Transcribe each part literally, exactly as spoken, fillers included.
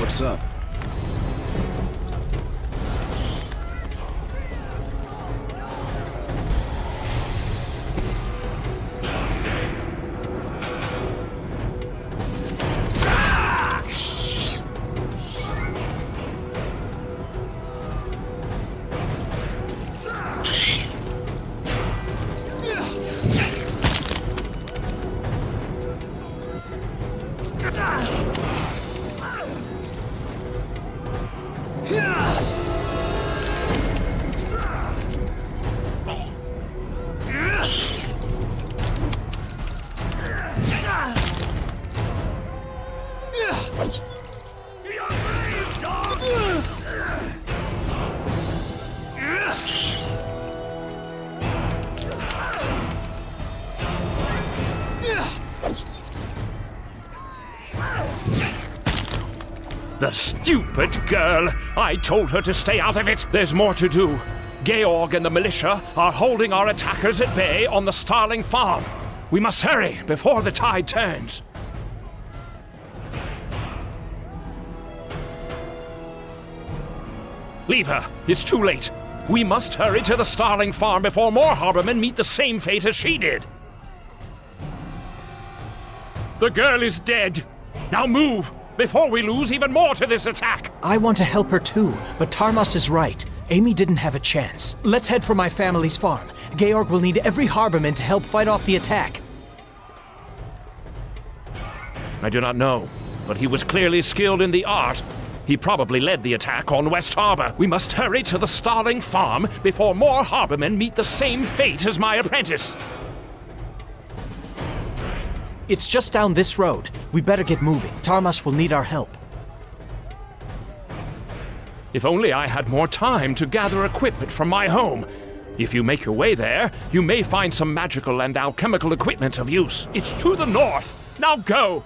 What's up? The stupid girl! I told her to stay out of it! There's more to do. Georg and the militia are holding our attackers at bay on the Starling farm. We must hurry before the tide turns. Leave her. It's too late. We must hurry to the Starling farm before more Harbormen meet the same fate as she did. The girl is dead. Now move, before we lose even more to this attack. I want to help her too, but Tarmas is right. Amy didn't have a chance. Let's head for my family's farm. Georg will need every Harborman to help fight off the attack. I do not know, but he was clearly skilled in the art. He probably led the attack on West Harbor. We must hurry to the Starling farm before more Harbormen meet the same fate as my apprentice. It's just down this road. We better get moving. Tarmas will need our help. If only I had more time to gather equipment from my home. If you make your way there, you may find some magical and alchemical equipment of use. It's to the north. Now go!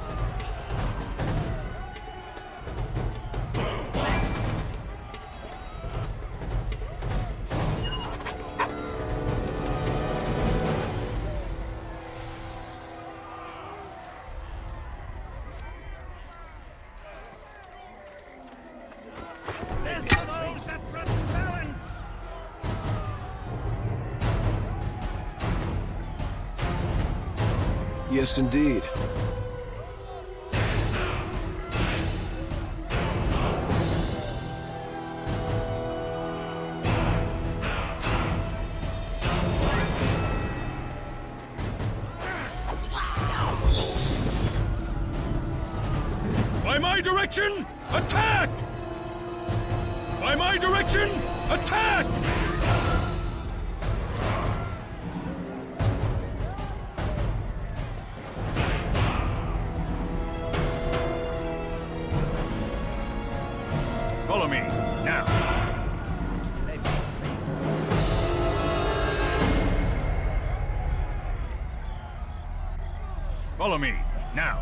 Yes, indeed. By my direction, attack! By my direction, attack! Follow me, now. Follow me, now.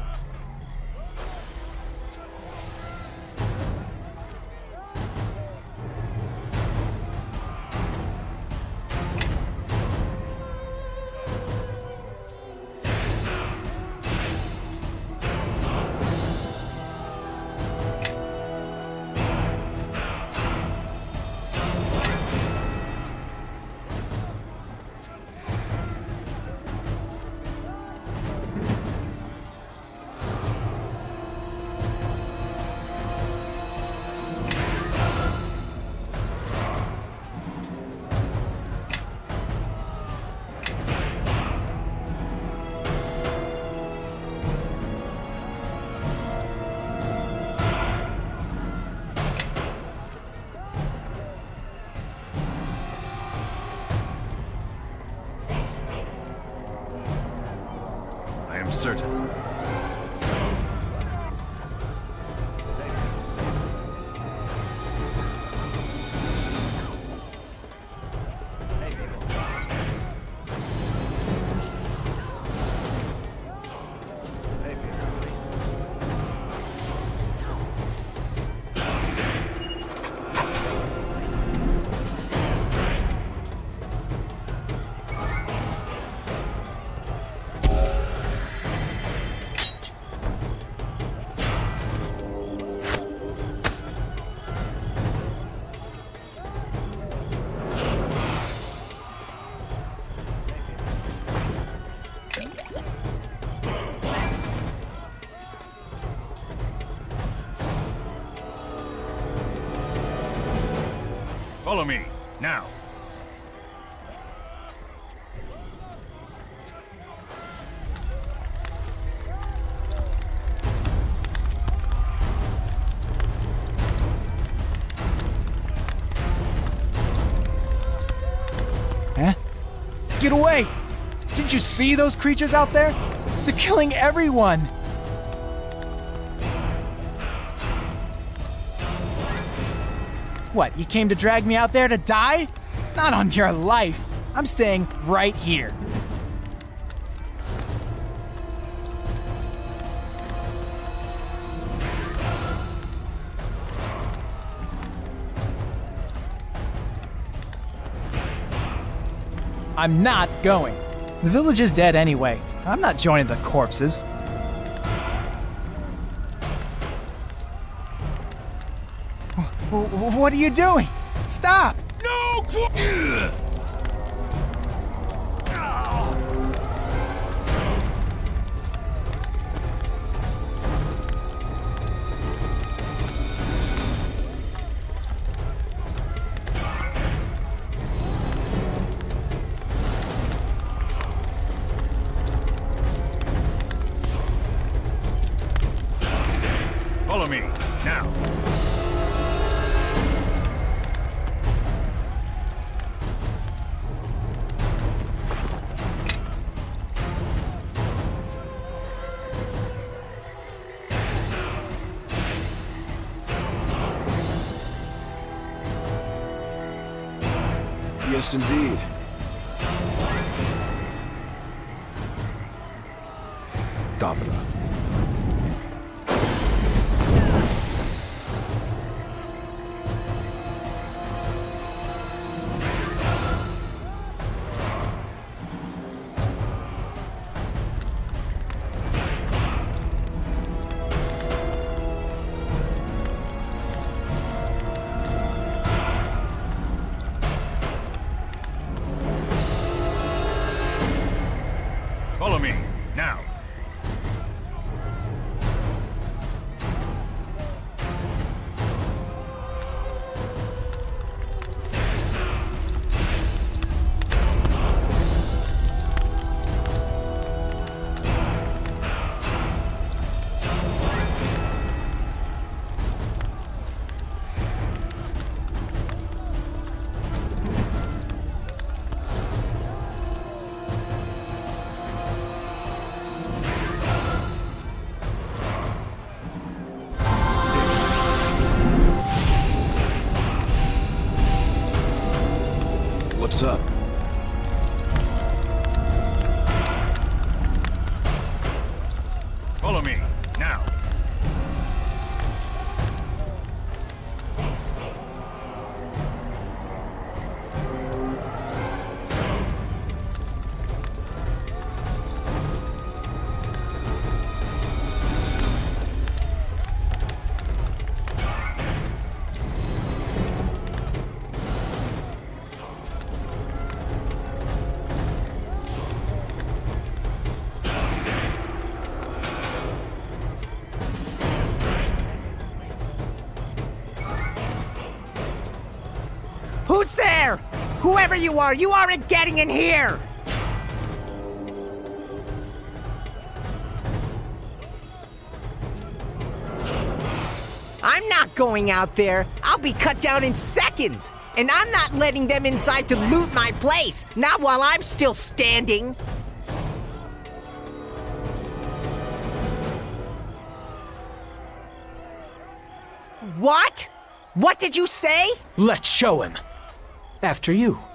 I am certain. Follow me, now. Huh? Get away! Didn't you see those creatures out there? They're killing everyone! What, you came to drag me out there to die? Not on your life. I'm staying right here. I'm not going. The village is dead anyway. I'm not joining the corpses. W- w- what are you doing? Stop! No! Follow me, now. Yes, indeed. Dobra. Follow me, now. What's up? Follow me, now. Who's there? Whoever you are, you aren't getting in here! I'm not going out there. I'll be cut down in seconds. And I'm not letting them inside to loot my place. Not while I'm still standing. What? What did you say? Let's show him. After you.